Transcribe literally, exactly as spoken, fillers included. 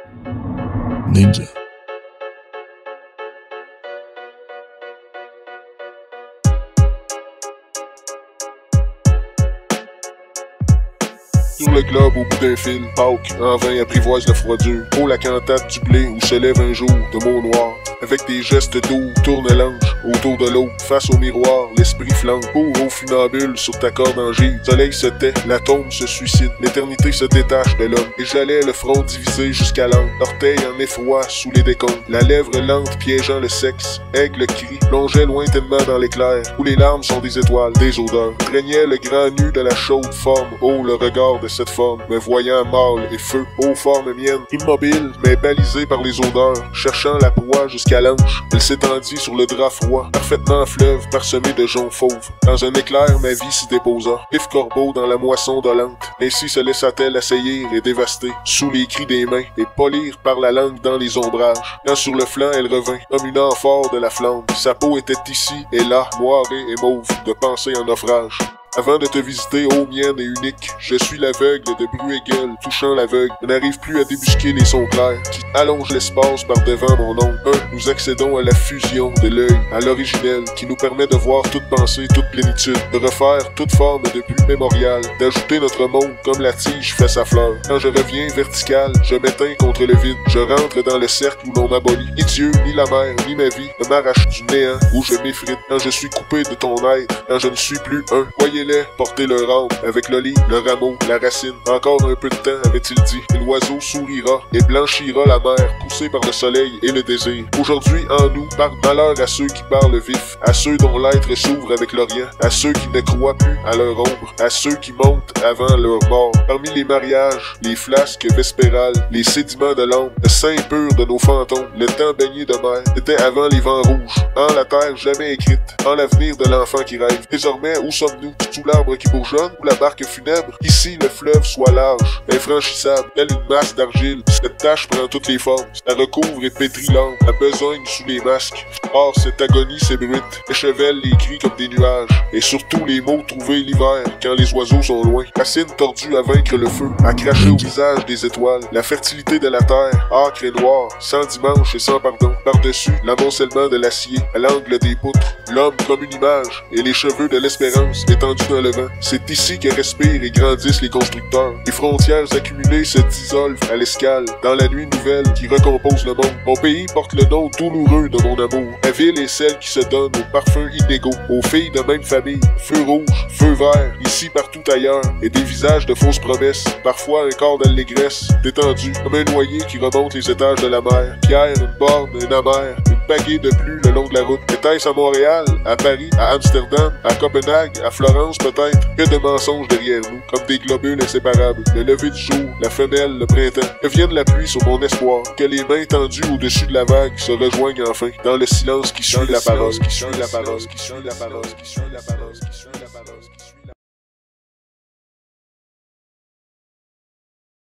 Ninja. Sur le globe au bout d'un fil, Pâques, en vain apprivoise la froidure. Oh la cantate du blé où se lève un jour de mots noirs. Avec des gestes doux, tourne l'ange autour de l'eau. Face au miroir, l'esprit flambe. Cours au funambule sur ta corde en gîte. Soleil se tait, la tombe se suicide. L'éternité se détache de l'homme. Et j'allais le front divisé jusqu'à l'âme. Orteil en effroi sous les décombres. La lèvre lente piégeant le sexe. Aigle cri, plongeait lointainement dans l'éclair. Où les larmes sont des étoiles, des odeurs. Craignait le grand nu de la chaude forme. Oh le regard de cette forme, me voyant mâle et feu, ô forme mienne, immobile, mais balisée par les odeurs, cherchant la proie jusqu'à l'anche. Elle s'étendit sur le drap froid, parfaitement fleuve, parsemé de joncs fauves. Dans un éclair, ma vie s'y déposa, pif corbeau dans la moisson dolente. Ainsi se laissa-t-elle assaillir et dévaster, sous les cris des mains, et polir par la langue dans les ombrages. Quand sur le flanc elle revint, comme une amphore de la flamme, sa peau était ici et là, moirée et mauve, de pensée en naufrage. Avant de te visiter, ô mienne et unique, je suis l'aveugle de Bruegel, touchant l'aveugle. Je n'arrive plus à débusquer les sons clairs qui allongent l'espace par devant mon ombre. Un, nous accédons à la fusion de l'œil, à l'originel, qui nous permet de voir toute pensée, toute plénitude, de refaire toute forme depuis mémorial, d'ajouter notre monde comme la tige fait sa fleur. Quand je reviens vertical, je m'éteins contre le vide, je rentre dans le cercle où l'on m'abolit. Ni Dieu, ni la mer, ni ma vie ne m'arrachent du néant où je m'effrite. Quand je suis coupé de ton être, quand je ne suis plus un, voyez les porter leur âme, avec l'olive, le rameau, la racine. Encore un peu de temps, avait-il dit, et l'oiseau sourira et blanchira la mer, poussée par le soleil et le désir. Aujourd'hui, en nous, par malheur à ceux qui parlent vif, à ceux dont l'être s'ouvre avec l'Orient, à ceux qui ne croient plus à leur ombre, à ceux qui montent avant leur mort. Parmi les mariages, les flasques vespérales, les sédiments de l'ombre, le sein pur de nos fantômes, le temps baigné de mer, c'était avant les vents rouges, en la terre jamais écrite, en l'avenir de l'enfant qui rêve. Désormais, où sommes-nous? Sous l'arbre qui bourgeonne ou la barque funèbre? Ici, le fleuve soit large, infranchissable, telle une masse d'argile. Cette tache prend toutes les formes, ça recouvre et pétrit l'âme, la besogne sous les masques. Or, cette agonie s'ébruite, échevèle les cris comme des nuages, et surtout les mots trouvés l'hiver, quand les oiseaux sont loin. Racines tordues à vaincre le feu, à cracher au visage des étoiles, la fertilité de la terre, âcre et noire, sans dimanche et sans pardon. Par-dessus, l'amoncellement de l'acier, à l'angle des poutres, l'homme comme une image, et les cheveux de l'espérance étendus dans le vent. C'est ici que respirent et grandissent les constructeurs. Les frontières accumulées se dissolvent à l'escale, dans la nuit nouvelle qui recompose le monde. Mon pays porte le nom douloureux de mon amour. La ville est celle qui se donne aux parfums inégaux, aux filles de même famille. Feu rouge, feu vert, ici partout ailleurs, et des visages de fausses promesses, parfois un corps d'allégresse, détendu, comme un noyer qui remonte les étages de la mer. Pierre, une borne, une amère, une pagaie de pluie le long de la route. Était-ce à Montréal, à Paris, à Amsterdam, à Copenhague, à Florence peut-être? Que de mensonges derrière nous, comme des globules inséparables. Le lever du jour, la femelle, le printemps. Que vienne la pluie sur mon espoir. Que les mains tendues au-dessus de la vague se rejoignent enfin. Dans le silence qui suit la parole, qui suit la parole, qui suit la parole, qui suit la parole, qui suit la parole, qui suit la parole.